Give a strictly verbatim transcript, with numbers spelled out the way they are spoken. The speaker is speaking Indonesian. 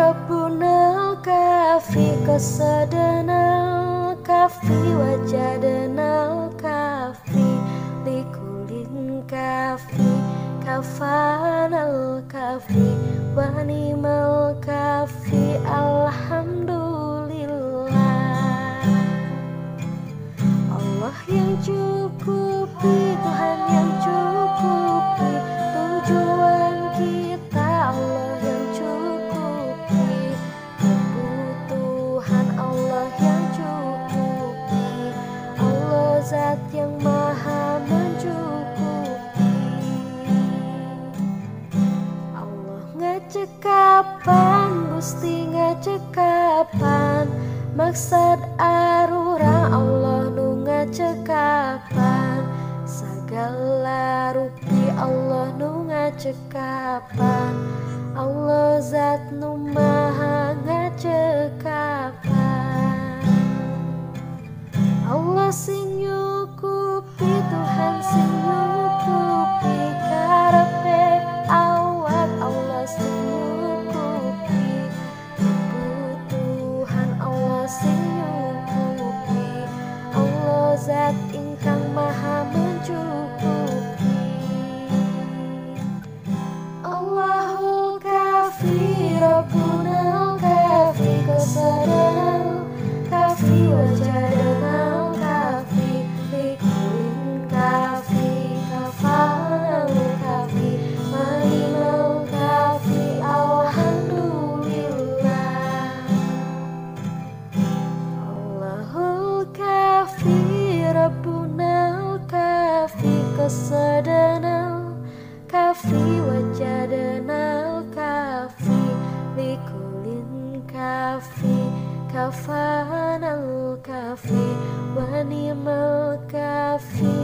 Rabbuna al-Kafi, qasadana al-Kafi, wajadana al-Kafi, likulin kafi, kafana al-Kafi, wa ni'mal kafi. Alhamdulillah. Allah yang cukupi, Tuhan yang cukupi tujuan kita, Allah yang cukupi kebutuhan, Allah yang cukupi, Allah zat yang maha mencukupi. Allah ngecekapan, Gusti ngecekapan, maksad arurang Allah nu ngecekapan, sagala rupi Allah nu ngecekapan, Allah zat nu maha ngecekapan. Allah sing nyukupi, Tuhan sing nyukupi karepe awak, Allah sing nyukupi kebutuhan, Allah sing nyukupi, Allah zat ingkang maha mencukupi. Allahul Kafi, Rabbuna al-Kafi, qasadana al-Kafi, wajadana al-Kafi, likulin kafi, kafana al-Kafi, wa ni'mal kafi. Alhamdulillah. Allahul Kafi, Rabbuna al-Kafi, qasadana al-Kafi, wajadana al-Kafi, likulin kafi, kafana al-Kafi, wa ni'mal kafi.